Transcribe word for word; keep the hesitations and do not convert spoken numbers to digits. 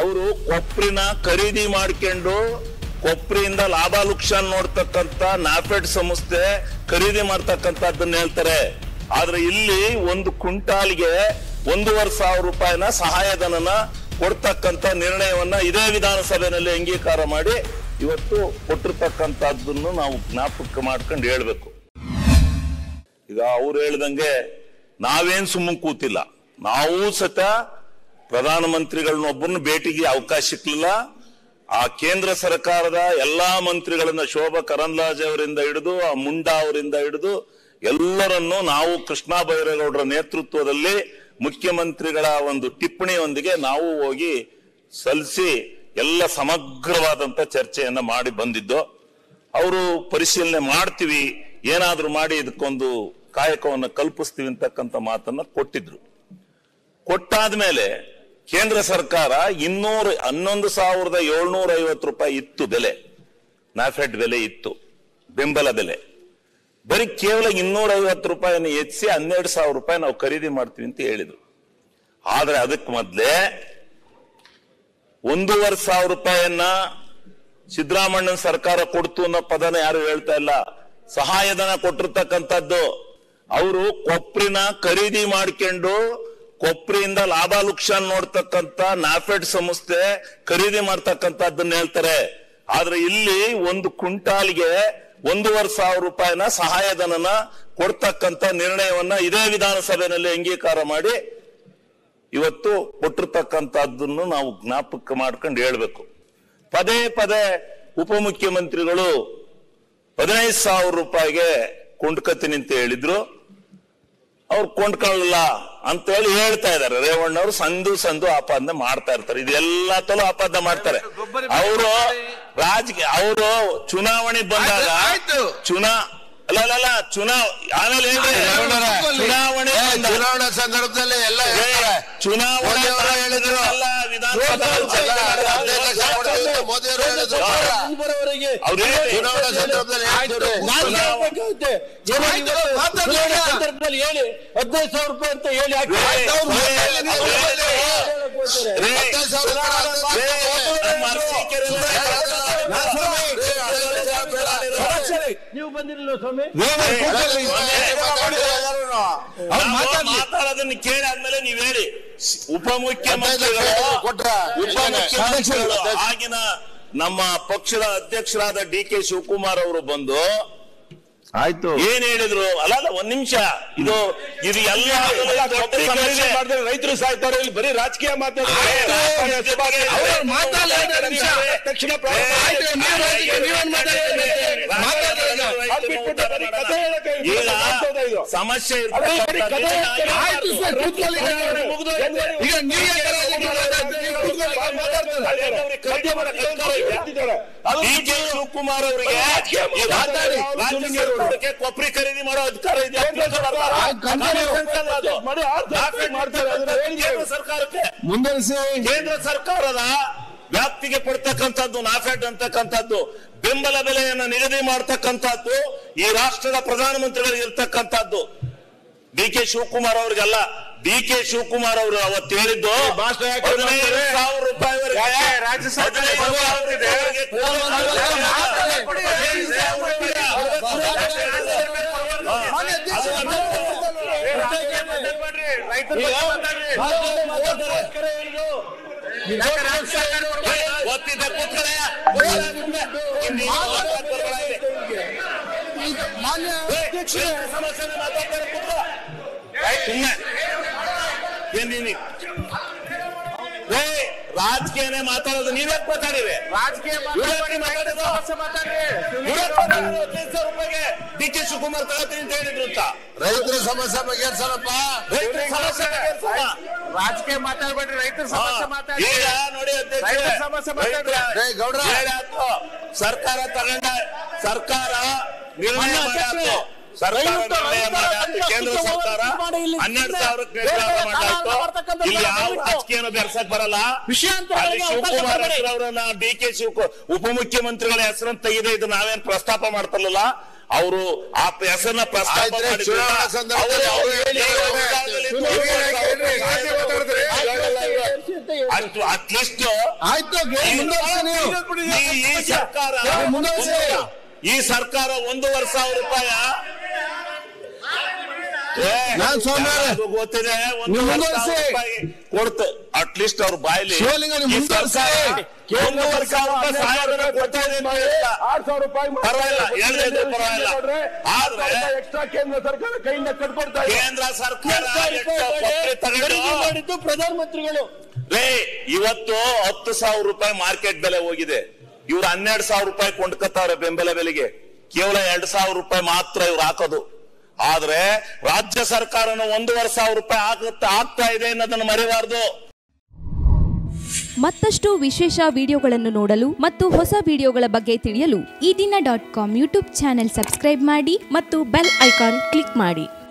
ಅವರು ಕೊಪ್ರಿನ ಖರೀದಿ ಮಾಡ್ಕೊಂಡು ಕೊಪ್ರಿಯಿಂದ ಲಾಭ ಲುಕ್ಷಾನ್ ನೋಡ್ತಕ್ಕಂತ ನಾಫೆಡ್ ಸಂಸ್ಥೆ ಖರೀದಿ ಮಾಡ್ತಕ್ಕಂಥದ್ದನ್ನ ಹೇಳ್ತಾರೆ. ಆದ್ರೆ ಇಲ್ಲಿ ಒಂದು ಕ್ವಿಂಟಾಲ್ಗೆ ಒಂದೂವರೆ ಸಾವಿರ ರೂಪಾಯಿನ ಸಹಾಯಧನನ ಕೊಡ್ತಕ್ಕಂತ ನಿರ್ಣಯವನ್ನ ಇದೇ ವಿಧಾನಸಭೆಯಲ್ಲಿ ಅಂಗೀಕಾರ ಮಾಡಿ ಇವತ್ತು ಕೊಟ್ಟಿರ್ತಕ್ಕಂಥದ್ದನ್ನು ನಾವು ಜ್ಞಾಪಕ ಮಾಡ್ಕೊಂಡು ಹೇಳ್ಬೇಕು. ಈಗ ಅವ್ರು ಹೇಳ್ದಂಗೆ ನಾವೇನ್ ಸುಮ್ಮನೆ ಕೂತಿಲ್ಲ. ನಾವು ಸತ ಪ್ರಧಾನಮಂತ್ರಿಗಳನ್ನೊಬ್ಬರನ್ನು ಭೇಟಿಗೆ ಅವಕಾಶ ಸಿಕ್ಲಿಲ್ಲ. ಆ ಕೇಂದ್ರ ಸರ್ಕಾರದ ಎಲ್ಲಾ ಮಂತ್ರಿಗಳನ್ನ ಶೋಭಾ ಕರಂದ್ಲಾಜೆ ಅವರಿಂದ ಹಿಡಿದು ಆ ಮುಂಡಾ ಅವರಿಂದ ಹಿಡಿದು ಎಲ್ಲರನ್ನು ನಾವು ಕೃಷ್ಣ ಬೈರೇಗೌಡರ ನೇತೃತ್ವದಲ್ಲಿ ಮುಖ್ಯಮಂತ್ರಿಗಳ ಒಂದು ಟಿಪ್ಪಣಿಯೊಂದಿಗೆ ನಾವು ಹೋಗಿ ಸಲ್ಲಿಸಿ ಎಲ್ಲ ಸಮಗ್ರವಾದಂತ ಚರ್ಚೆಯನ್ನ ಮಾಡಿ ಬಂದಿದ್ದು. ಅವರು ಪರಿಶೀಲನೆ ಮಾಡ್ತೀವಿ, ಏನಾದ್ರೂ ಮಾಡಿ ಇದಕ್ಕೊಂದು ಕಾಯಕವನ್ನು ಕಲ್ಪಿಸ್ತೀವಿ ಅಂತಕ್ಕಂಥ ಮಾತನ್ನ ಕೊಟ್ಟಿದ್ರು. ಕೊಟ್ಟಾದ್ಮೇಲೆ ಕೇಂದ್ರ ಸರ್ಕಾರ ಇನ್ನೂರ ಹನ್ನೊಂದು ಸಾವಿರದ ಏಳ್ನೂರ ಐವತ್ತು ರೂಪಾಯಿ ಇತ್ತು ಬೆಲೆ, ನಾಫೆಡ್ ಬೆಲೆ ಇತ್ತು, ಬೆಂಬಲ ಬೆಲೆ. ಬರೀ ಕೇವಲ ಇನ್ನೂರ ಐವತ್ತು ರೂಪಾಯಿನ ಹೆಚ್ಚಿಸಿ ಹನ್ನೆರಡು ಸಾವಿರ ರೂಪಾಯಿ ನಾವು ಖರೀದಿ ಮಾಡ್ತೀವಿ ಅಂತ ಹೇಳಿದ್ರು. ಆದ್ರೆ ಅದಕ್ಕೆ ಮೊದಲೇ ಒಂದೂವರೆ ಸಾವಿರ ರೂಪಾಯಿಯನ್ನ ಸಿದ್ದರಾಮಣ್ಣನ ಸರ್ಕಾರ ಕೊಡ್ತು ಅನ್ನೋ ಪದನ ಯಾರು ಹೇಳ್ತಾ ಇಲ್ಲ. ಸಹಾಯಧನ ಕೊಟ್ಟಿರ್ತಕ್ಕಂಥದ್ದು ಅವರು ಕೊಪ್ರಿನ ಖರೀದಿ ಮಾಡ್ಕೊಂಡು ಕೊಪ್ರಿಯಿಂದ ಲಾಭ ಲುಕ್ಷಾನ್ ನೋಡ್ತಕ್ಕಂತ ನಾಫೆಡ್ ಸಂಸ್ಥೆ ಖರೀದಿ ಮಾಡ್ತಕ್ಕಂಥದ್ದನ್ನ ಹೇಳ್ತಾರೆ. ಆದ್ರೆ ಇಲ್ಲಿ ಒಂದು ಕ್ವಿಂಟಾಲ್ಗೆ ಒಂದೂವರೆ ಸಾವಿರ ರೂಪಾಯಿನ ಸಹಾಯಧನನ ಕೊಡ್ತಕ್ಕಂತ ನಿರ್ಣಯವನ್ನ ಇದೇ ವಿಧಾನಸಭೆಯಲ್ಲಿ ಅಂಗೀಕಾರ ಮಾಡಿ ಇವತ್ತು ಕೊಟ್ಟಿರ್ತಕ್ಕಂಥದ್ದನ್ನು ನಾವು ಜ್ಞಾಪಕ ಮಾಡ್ಕೊಂಡು ಹೇಳ್ಬೇಕು. ಪದೇ ಪದೇ ಉಪಮುಖ್ಯಮಂತ್ರಿಗಳು ಹದಿನೈದು ಸಾವಿರ ರೂಪಾಯಿಗೆ ಕೊಂಡ್ಕತೀನಿ ಅಂತ ಹೇಳಿದ್ರು. ಅವ್ರು ಕೊಂಡ್ಕೊಳ್ಳಲ್ಲ ಅಂತ ಹೇಳಿ ಹೇಳ್ತಾ ಇದಾರೆ. ರೇವಣ್ಣವರು ಸಂದು ಸಂದು ಆಪಾದನೆ ಮಾಡ್ತಾ ಇರ್ತಾರೆ. ಇದೆಲ್ಲ ತಲೂ ಆಪಾದನೆ ಮಾಡ್ತಾರೆ. ಅವರು ರಾಜಕೀಯ ಅವರು ಚುನಾವಣೆ ಬಂದಾಗ ಚುನಾ ಅಲ್ಲ ಅಲ್ಲ ಚುನಾ ಆಮೇಲೆ ಚುನಾವಣೆ ಚುನಾವಣಾ ಸಂದರ್ಭದಲ್ಲಿ ಎಲ್ಲ ಚುನಾವಣೆ ಹೇಳಿದ್ರು ಮೋದಿಯವರು ಹೇಳಿದ್ರು ಚುನಾವಣಾ ಸಂದರ್ಭದಲ್ಲಿ ಹೇಳಿ ಹದಿನೈದು ಸಾವಿರ ರೂಪಾಯಿ ಅಂತ ಹೇಳಿ ನೀವು ಬಂದಿರಲಿಲ್ಲ ಸ್ವಾಮಿ. ಮಾತಾಡೋದನ್ನ ಕೇಳಿ ಆದ್ಮೇಲೆ ನೀವ್ ಹೇಳಿ. ಉಪಮುಖ್ಯಮಂತ್ರಿಗಳು ಉಪಮುಖ್ಯಮಂತ್ರಿಗಳು ಆಗಿನ ನಮ್ಮ ಪಕ್ಷದ ಅಧ್ಯಕ್ಷರಾದ ಡಿ ಕೆ ಶಿವಕುಮಾರ್ ಅವರು ಬಂದು ಆಯ್ತು ಏನ್ ಹೇಳಿದ್ರು ಅಲ್ಲ ಅಲ್ಲ ಒಂದ್ ನಿಮಿಷ ಇದು ಇದು ಎಲ್ಲ ರೈತರು ಸಾಯ್ತಾರೆ. ಇಲ್ಲಿ ಬರೀ ರಾಜಕೀಯ ಸಮಸ್ಯೆ ಡಿ ಕೆ ಶಿವಕುಮಾರ್ ಅವರಿಗೆ ಕೊಪ್ರಿ ಖರೀದಿ ಮಾಡೋ ಅಧಿಕಾರ ಇದೆ. ಸರ್ಕಾರಕ್ಕೆ ಮುಂದುವರಿಸಿ ಕೇಂದ್ರ ಸರ್ಕಾರದ ವ್ಯಾಪ್ತಿಗೆ ಪಡ್ತಕ್ಕಂಥದ್ದು ನಾಫೆಡ್ ಅಂತಕ್ಕಂಥದ್ದು ಬೆಂಬಲ ಬೆಲೆಯನ್ನು ನಿಗದಿ ಮಾಡ್ತಕ್ಕಂಥದ್ದು ಈ ರಾಷ್ಟ್ರದ ಪ್ರಧಾನಮಂತ್ರಿಗಳಿಗೆ ಇರ್ತಕ್ಕಂಥದ್ದು. ಡಿ ಕೆ ಶಿವಕುಮಾರ್ ಅವ್ರಿಗಲ್ಲ. ಡಿ ಕೆ ಶಿವಕುಮಾರ್ ಅವರು ಅವತ್ತು ಹೇಳಿದ್ದು ಹದಿನೈದು ಸಾವಿರ ರೂಪಾಯಿವರೆಗೆ ಒತ್ತಿದ್ದ ಕೂತ್ಕೊಳ್ಳೆ ಸಮಸ್ಯೆ ಮಾತಾಡ್ತಾರೆ ಕೂತ್ಕೊಳ್ಳ ಸುಮ್ಮನೆ ರಾಜಕೀಯನೇ ಮಾತಾಡೋದು ನೀವೇ ಮಾತಾಡಿವೆ. ರಾಜಕೀಯ ರೂಪಾಯಿಗೆ ಡಿ ಕೆ ಶಿವಕುಮಾರ್ ತಗೋತೀನಿ ಅಂತ ಹೇಳಿದ್ರು ಅಂತ ರೈತರ ಸಮಸ್ಯೆ ಬಗೆಹರಿಸೋಣಪ್ಪ. ರೈತರ ಸಮಸ್ಯೆ ರಾಜಕೀಯ ಮಾತಾಡ್ಬೇಡ್ರಿ, ರೈತರ ಸಮಸ್ಯೆ ಮಾತಾಡಿ. ಈಗ ನೋಡಿ ರೈತರ ಸಮಸ್ಯೆ ಮಾತಾಡ್ರಿ ಗೌಡ್ರ. ಸರ್ಕಾರ ತಗೊಂಡ ಸರ್ಕಾರ ನಿರ್ಣಯ ಮಾಡಾಯ್ತು. ಸರ್ಕಾರ ನಿರ್ಣಯ ಮಾಡಾಯ್ತು. ಕೇಂದ್ರ ಸರ್ಕಾರ ಹನ್ನೆರಡು ಸಾವಿರಕ್ಕೆ ಇಲ್ಲಿ ಯಾವ ರಾಜಕೀಯನ ಬೆರ್ಸಕ್ ಬರಲ್ಲ. ಶಿವಕುಮಾರ್ ಅವರನ್ನ ಡಿ ಕೆ ಶಿವಕುಮಾರ್ ಉಪಮುಖ್ಯಮಂತ್ರಿಗಳ ಹೆಸರನ್ನು ತೆಗೆದೇ ಇದು ನಾವೇನ್ ಪ್ರಸ್ತಾಪ ಮಾಡ್ತಿರ್ಲಿಲ್ಲ. ಅವರು ಆ ಹೆಸರನ್ನ ಪ್ರಸ್ತಾಪ ಆಯ್ತ್ರಿ, ಮಾಡಿದ್ರು. ಚುನಾವಣಾ ಸಂದರ್ಭದಲ್ಲಿ ಅವರು ಅವ್ರು ಹೇಳಿ ಈಗ ಅವ್ರು ವಿಧಾನದಲ್ಲಿ ಅಟ್- ಅಟ್ಲೀಸ್ಟ್ ಆಯ್ತು ಮುಂದುವರಿಸಿ ನೀವು ಈ- ಈ ಸರ್ಕಾರ ಮುಂದುವರಿಸಿ. ಈ ಸರ್ಕಾರ ಒಂದೂವರೆ ಸಾವಿರ ರೂಪಾಯಿ ನಾನ್ ಸ್ವಾಮಿ ಅವರೇ, ಗೊತ್ತಿದೆ ನೀವು ಒಂದೂವರೆ ಮುಂದುವರಿಸಿ. ಸಾವಿರ ರೂಪಾಯಿ ಕೊಡ್ತೆ ಅಟ್ಲೀಸ್ಟ್ ಅವ್ರ ಬಾಯಲ್ಲಿ ಶಿವಲಿಂಗ ನೀವು ಈ ಮುಂದುವರಿಸಿ. ಸರ್ಕಾರ ಒಂದೂವರೆ ಸಾವಿರ ರೂಪಾಯಿ ಸಹಾಯಧನ ಕೊಡ್ತಾ ಇದೆ ಅಂತ ಹೇಳ್ತಾ. ಆರ್ ಸಾವಿರ ರೂಪಾಯಿ ಪರವಾಗಿಲ್ಲ, ಹೇಳಿದ್ರೆ ಪರವಾಗಿಲ್ಲ. ಆದ್ರೆ ಎಕ್ಸ್ಟ್ರಾ ಕೇಂದ್ರ ಸರ್ಕಾರ ಕೈಯಿಂದ ಕಟ್ಕೊಡ್ತಾ ಇದೆ. ಕೇಂದ್ರ ಸರ್ಕಾರ ಎಷ್ಟು ಕೊಟ್ರೆ ತಗೊಂಡು ಮಾಡಿದ್ದು ಪ್ರಧಾನಮಂತ್ರಿಗಳು. ರೇ ಇವತ್ತು ಹತ್ತು ಸಾವಿರ ರೂಪಾಯಿ ಮಾರ್ಕೆಟ್ ಬೆಲೆ ಹೋಗಿದೆ. ಇವ್ರು ಹನ್ನೆರಡು ಸಾವಿರ ರೂಪಾಯಿ ಕೊಂಡ್ಕೊತಾವ್ರೆ ಬೆಂಬಲ ಬೆಲೆಗೆ. ಕೇವಲ ಎರಡ್ ಸಾವಿರ ರೂಪಾಯಿ ಮಾತ್ರ ಇವ್ರು ಹಾಕೋದು. ಆದ್ರೆ ರಾಜ್ಯ ಸರ್ಕಾರನ ಒಂದೂವರೆ ಸಾವಿರ ರೂಪಾಯಿ ಆಗುತ್ತಾ ಆಗ್ತಾ ಇದೆ ಅನ್ನೋದನ್ನ ಮರೆಯಬಾರ್ದು. ಮತ್ತಷ್ಟು ವಿಶೇಷ ವಿಡಿಯೋಗಳನ್ನು ನೋಡಲು ಮತ್ತು ಹೊಸ ವಿಡಿಯೋಗಳ ಬಗ್ಗೆ ತಿಳಿಯಲು Ee Dina dot com YouTube channel subscribe ಮಾಡಿ ಮತ್ತು ಬೆಲ್ ಐಕಾನ್ ಕ್ಲಿಕ್ ಮಾಡಿ.